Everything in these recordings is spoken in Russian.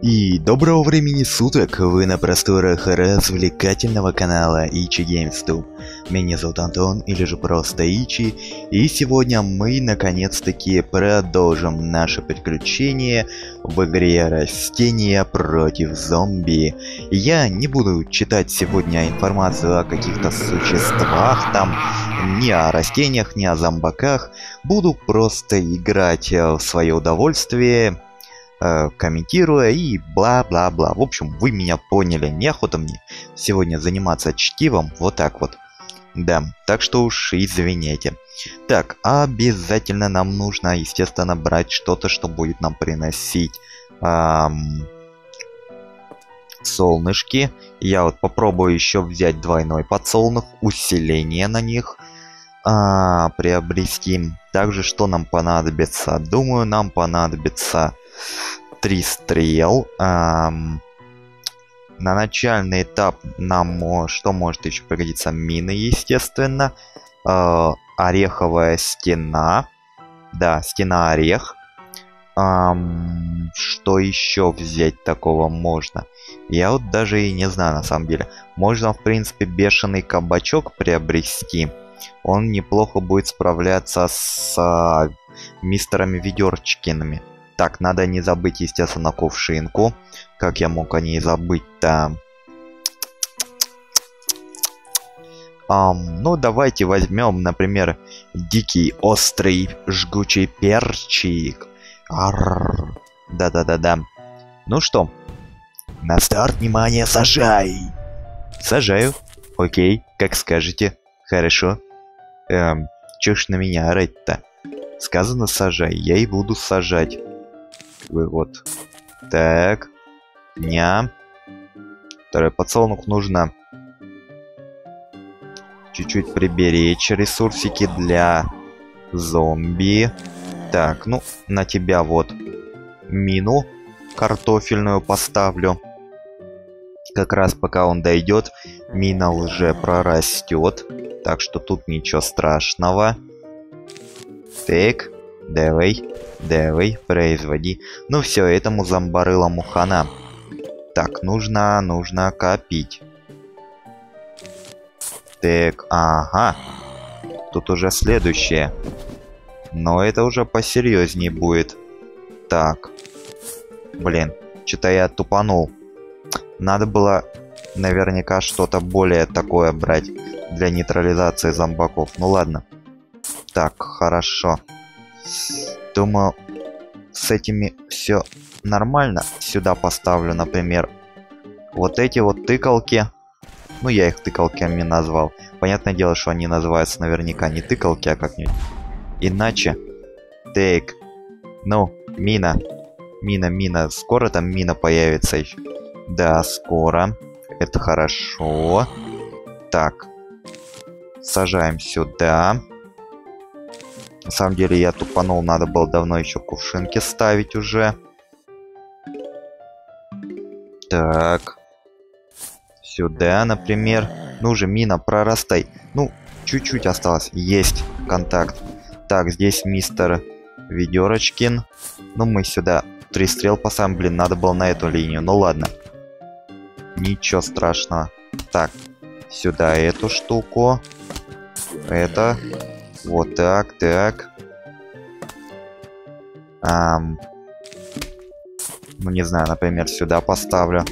И доброго времени суток, вы на просторах развлекательного канала Ичи Геймстуб. Меня зовут Антон, или же просто Ичи, и сегодня мы наконец-таки продолжим наше приключение в игре Растения против зомби. Я не буду читать сегодня информацию о каких-то существах, там, ни о растениях, ни о зомбаках. Буду просто играть в свое удовольствие, комментируя и бла-бла-бла. В общем, вы меня поняли. Неохота мне сегодня заниматься чтивом. Вот так вот. Да, так что уж извините. Так, обязательно нам нужно, естественно, брать что-то, что будет нам приносить солнышки. Я вот попробую еще взять двойной подсолнух, усиление на них приобрести. Также что нам понадобится? Думаю, нам понадобится 3 стрел. На начальный этап нам что может еще пригодиться? Мины, естественно. Ореховая стена. Да, стена-орех. Что еще взять такого можно? Я вот даже и не знаю, на самом деле. Можно, в принципе, бешеный кабачок приобрести. Он неплохо будет справляться с мистерами Ведерчкиными. Так, надо не забыть, естественно, кувшинку. Как я мог о ней забыть-то? Ну, давайте возьмем, например, дикий, острый, жгучий перчик. Да-да-да-да. Ну что? На старт, внимание, сажай! Сажаю. Окей, как скажете. Хорошо. Чё ж на меня орать-то? Сказано сажай, я и буду сажать. Вы вот. Так. Ня. Второй подсолнух нужно чуть-чуть приберечь ресурсики для зомби. Так, ну, на тебя вот мину картофельную поставлю. Как раз пока он дойдет, мина уже прорастет. Так что тут ничего страшного. Так, давай, производи. Ну все, этому зомбарылому хана. Так, нужно копить. Так, ага. Тут уже следующее. Но это уже посерьезнее будет. Так. Блин, что-то я тупанул. Надо было наверняка что-то более такое брать для нейтрализации зомбаков. Ну ладно. Так, хорошо. Думаю, с этими все нормально. Сюда поставлю, например, вот эти вот тыкалки. Ну, я их тыкалками назвал. Понятное дело, что они называются наверняка не тыкалки, а как-нибудь иначе. Так. Ну, мина. Мина. Скоро там мина появится еще? Да, скоро. Это хорошо. Так. Сажаем сюда. На самом деле я тупанул, надо было давно еще кувшинки ставить уже. Так. Сюда, например. Ну же, мина, прорастай. Ну, чуть-чуть осталось. Есть контакт. Так, здесь мистер Ведерочкин. Ну, мы сюда 3 стрел поставим. Блин, надо было на эту линию. Ну, ладно. Ничего страшного. Так, сюда эту штуку. Это... Вот так, так. Ну, не знаю, например, сюда поставлю.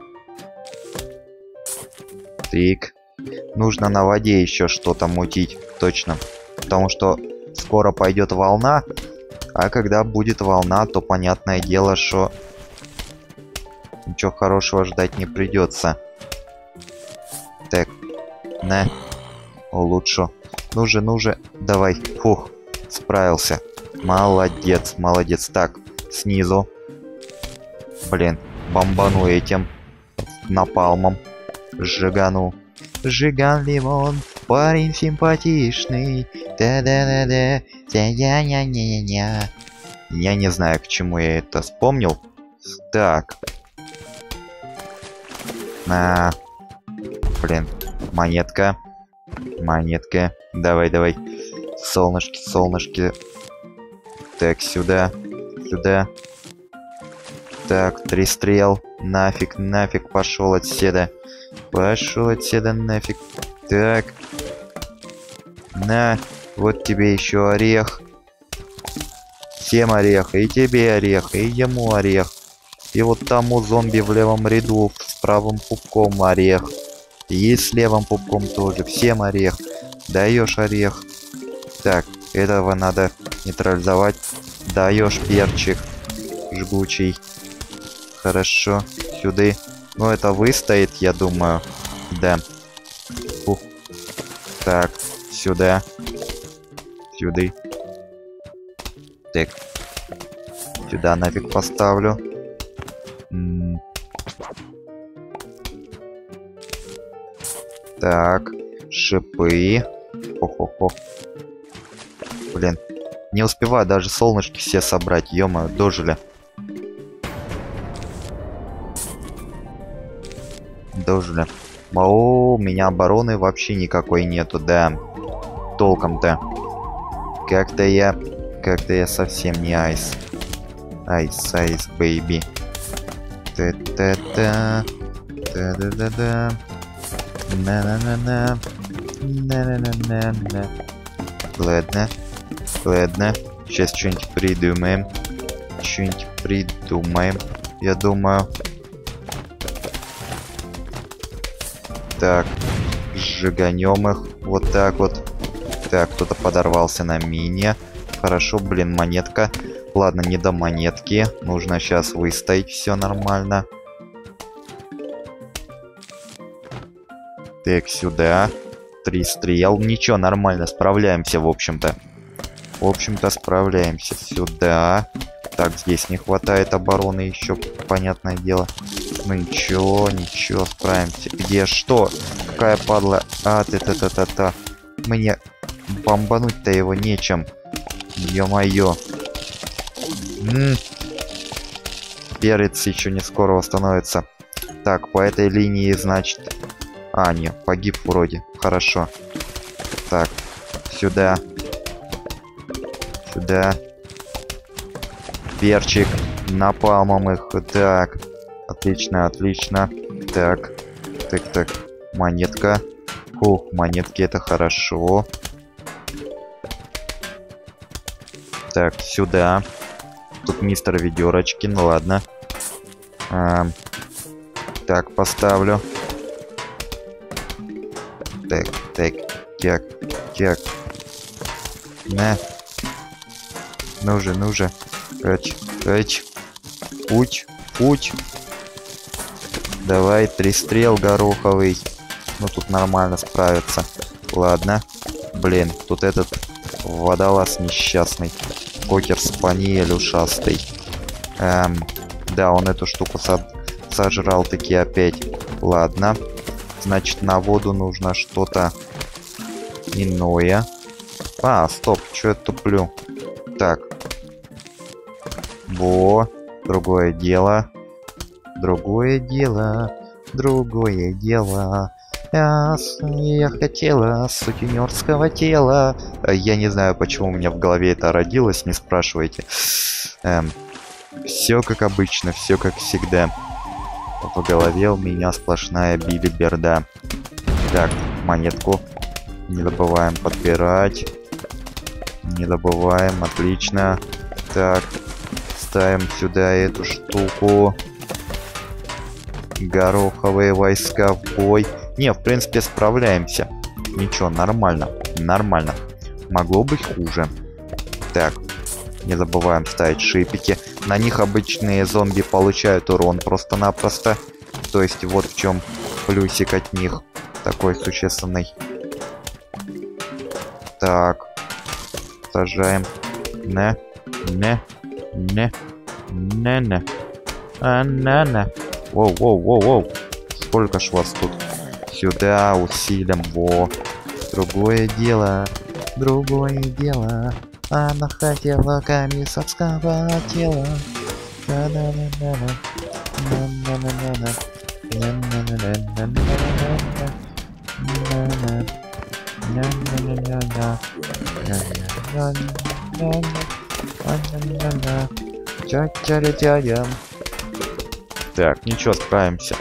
Так. Нужно на воде еще что-то мутить. Точно. Потому что скоро пойдет волна. А когда будет волна, то понятное дело, что ничего хорошего ждать не придется. Так. На. Улучшу. Ну же, давай. Фух, справился. Молодец. Так, снизу. Блин, бомбану этим напалмом. Сжигану. Жиган лимон, парень симпатичный. Да-да-да-да. Я не знаю, к чему я это вспомнил. Так. Блин, монетка. Давай. Солнышки. Так, сюда. Так, 3 стрел. Нафиг, нафиг, пошел отсюда. Пошел отсюда нафиг. Так. На, вот тебе еще орех. Всем орех, и тебе орех, и ему орех. И вот тому зомби в левом ряду с правым пупком орех. И с левым пупком тоже. Всем орех. Даешь орех. Так, этого надо нейтрализовать. Даешь перчик жгучий. Хорошо. Сюда. Ну, это выстоит, я думаю. Да. Фух. Так, сюда. Сюда. Так. Сюда нафиг поставлю. Так. Шипы. Хо-хо-хо. Блин. Не успеваю даже солнышки все собрать. Ё-моё, дожили. Дожили. О, у меня обороны вообще никакой нету, да. Толком-то. Как-то я совсем не айс. Айс, бэйби. Та-та-та. Та-да-да-да. На-на-на-на. На-на-на-на-на. Ладно. Ладно. Сейчас что-нибудь придумаем. Что-нибудь придумаем. Я думаю. Так. Сжиганем их. Вот так вот. Так, кто-то подорвался на мине. Хорошо, блин, монетка. Ладно, не до монетки. Нужно сейчас выстоять. Все нормально. Так, сюда. 3 стрел. Ничего, нормально, справляемся, в общем-то. В общем-то, справляемся. Сюда. Так, здесь не хватает обороны еще, понятное дело. Ну ничего, ничего, справимся. Где что? Какая падла? А, та-та-та-та-та. Мне бомбануть-то его нечем. Ё-моё. Перец еще не скоро восстановится. Так, по этой линии, значит... А, нет, погиб вроде. Хорошо. Так, сюда. Сюда. Перчик. Напалмом их. Так. Отлично, отлично. Так. Так. Монетка. Ух, монетки, это хорошо. Так, сюда. Тут мистер Ведерочкин, ну ладно. Так, поставлю. Так. На. Ну же. Эч. Путь. Давай, 3 стрел гороховый. Ну, тут нормально справится. Ладно. Блин, тут этот водолаз несчастный. Кокер спаниель ушастый. Да, он эту штуку сожрал таки опять. Ладно. Значит, на воду нужно что-то иное. А, стоп, что я туплю? Так. Во, другое дело. Другое дело. Я хотела сутенерского тела. Я не знаю, почему у меня в голове это родилось, не спрашивайте. Все как обычно, все как всегда. В голове у меня сплошная билиберда. Так, монетку. Не забываем подбирать. Не забываем, отлично. Так, ставим сюда эту штуку. Гороховые войска в бой. Не, в принципе, справляемся. Ничего, нормально. Нормально. Могло быть хуже. Так, не забываем ставить шипики. На них обычные зомби получают урон просто-напросто. То есть вот в чем плюсик от них. Такой существенный. Так. Сажаем. Не. Воу. Сколько ж вас тут? Сюда усилим. Во. Другое дело. Она хотела комиссарского тела. Так, ничего, справимся.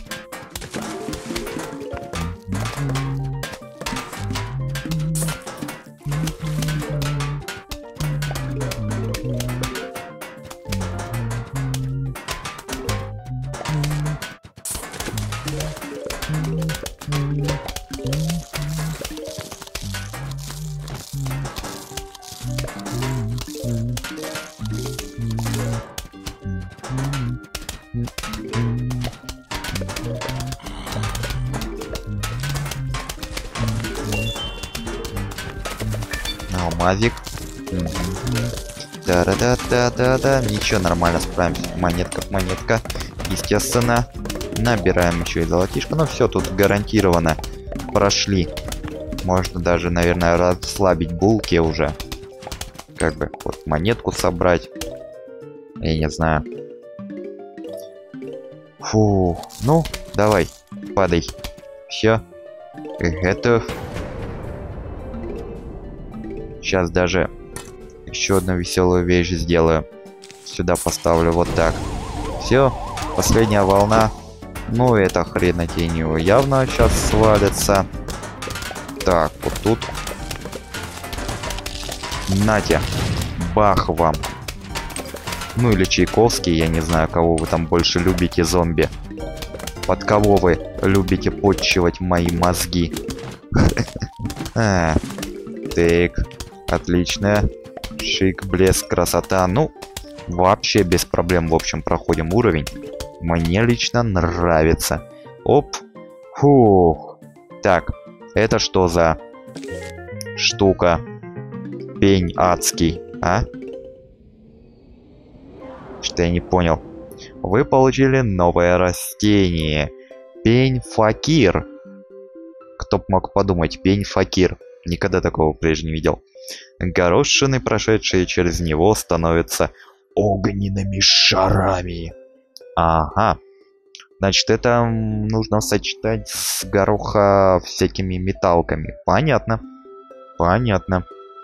Алмазик. Да-да-да-да-да-да. Ничего, нормально справимся. Монетка, монетка. Естественно. Набираем еще и золотишко. Ну все, тут гарантированно прошли. Можно даже, наверное, расслабить булки уже. Как бы вот монетку собрать. Я не знаю. Фу. Ну, давай, падай. Все. Готов. Сейчас даже еще одну веселую вещь сделаю. Сюда поставлю вот так. Все. Последняя волна. Ну, это хренотенью явно сейчас свалится. Так, вот тут. Нате. Бах вам. Ну или Чайковский, я не знаю, кого вы там больше любите, зомби. Под кого вы любите подчивать мои мозги? Так. Отлично. Шик, блеск, красота. Ну, вообще без проблем, в общем, проходим уровень. Мне лично нравится. Оп. Фух. Так, это что за штука? Пень адский, а? Что я не понял. Вы получили новое растение. Пень факир. Кто б мог подумать, пень факир. Никогда такого прежде не видел. Горошины, прошедшие через него, становятся огненными шарами. Ага. Значит, это нужно сочетать с гороха всякими металками. Понятно. Понятно.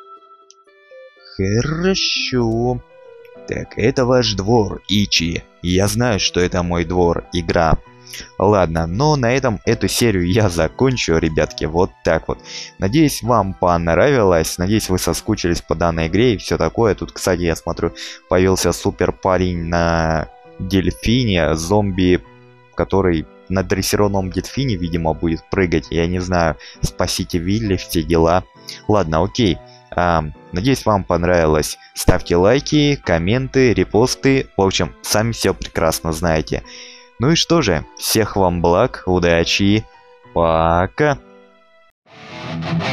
Хорошо. Так, это ваш двор, Ичи. Я знаю, что это мой двор, игра. Ладно, но на этом эту серию я закончу, ребятки, вот так вот. Надеюсь, вам понравилось, надеюсь, вы соскучились по данной игре и все такое. Тут, кстати, я смотрю, появился супер парень на дельфине, зомби, который на дрессированном дельфине, видимо, будет прыгать. Я не знаю, спасите Вилли, все дела. Ладно, окей. Надеюсь, вам понравилось. Ставьте лайки, комменты, репосты. В общем, сами все прекрасно знаете. Ну и что же, всех вам благ, удачи, пока!